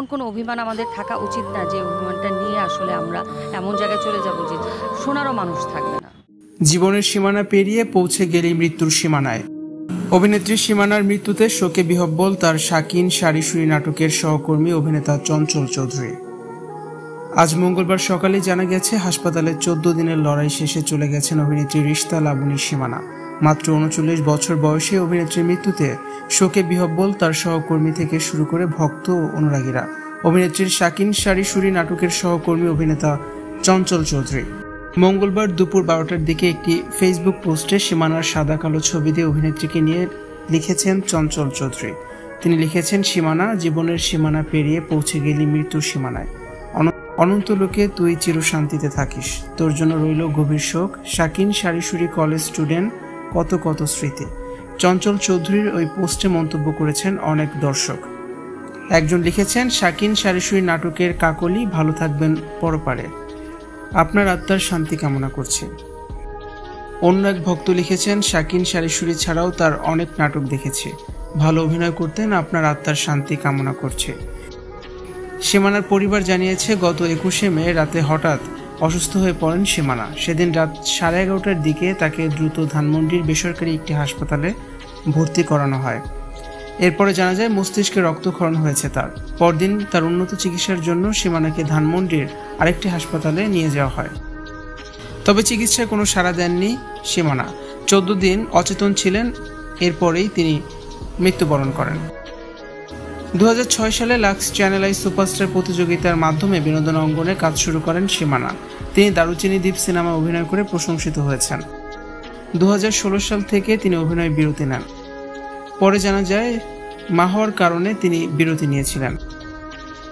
কোনো অভিমান আমাদের থাকা উচিত না, যে অভিমানটা নিয়ে আসলে আমরা এমন জায়গায় চলে যাব যে শোনারও মানুষ থাকবে না। জীবনের সীমানা পেরিয়ে পৌঁছে গেলেই মৃত্যুর সীমানায়। অভিনেত্রী সীমানার মৃত্যুতে শোকে বিহ্বল তার শাকিন সারিসুরি নাটকের সহকর্মী অভিনেতা চঞ্চল চৌধুরী। আজ মঙ্গলবার সকালে জানা গেছে হাসপাতালে 14 দিনের লড়াই শেষে চলে গেছেন অভিনেত্রী রিশতা লাবণী সীমানা। মাত্র 39 বছর বয়সে অভিনেত্রীর মৃত্যুতে শোকে বিহ্বল তার সহকর্মী থেকে শুরু করে ভক্ত ও অনুরাগীরা। অভিনেত্রীর শাকিন সারিসুরি নাটকের সহকর্মী অভিনেতা চঞ্চল চৌধুরী মঙ্গলবার দুপুর 12টার দিকে একটি ফেসবুক পোস্টে সীমানার সাদা কালো ছবি দিয়ে অভিনেত্রীকে নিয়ে লিখেছেন চঞ্চল চৌধুরী। তিনি লিখেছেন, সীমানা, জীবনের সীমানা পেরিয়ে পৌঁছে গেলি মৃত্যুর সীমানায়। অনন্ত লোকে তুই চিরশান্তিতে থাকিস, তোর জন্য রইল গভীর শোক। শাকিন সারিসুরি কলেজ স্টুডেন্ট, কত কত স্মৃতি। চঞ্চল চৌধুরীর ওই পোস্টে মন্তব্য করেছেন অনেক দর্শক। একজন লিখেছেন, শাকিন সারিসুরি নাটকের কাকলি, ভালো থাকবেন পরপারে, আপনার আত্মার শান্তি কামনা করছে। অন্য এক ভক্ত লিখেছেন, শাকিন সারিসুরি ছাড়াও তার অনেক নাটক দেখেছে, ভালো অভিনয় করতেন, আপনার আত্মার শান্তি কামনা করছে। সীমানার পরিবার জানিয়েছে, গত 21শে মে রাতে হঠাৎ অসুস্থ হয়ে পড়েন সীমানা। সেদিন রাত 11:30টার দিকে তাকে দ্রুত ধানমন্ডির বেসরকারি একটি হাসপাতালে ভর্তি করানো হয়। এরপরে জানা যায় মস্তিষ্কে রক্তক্ষরণ হয়েছে তার। পরদিন তার উন্নত চিকিৎসার জন্য সীমানাকে ধানমন্ডির আরেকটি হাসপাতালে নিয়ে যাওয়া হয়। তবে চিকিৎসায় কোনো সাড়া দেননি সীমানা। 14 দিন অচেতন ছিলেন, এরপরেই তিনি মৃত্যুবরণ করেন। 2006 সালে লাক্স চ্যানেল আই সুপারস্টার প্রতিযোগিতার মাধ্যমে বিনোদন অঙ্গনে কাজ শুরু করেন সীমানা। তিনি দারুচিনি দ্বীপ সিনেমায় অভিনয় করে প্রশংসিত হয়েছেন। 2016 সাল থেকে তিনি অভিনয় বিরতি নেন। পরে জানা যায় মা হওয়ার কারণে তিনি বিরতি নিয়েছিলেন।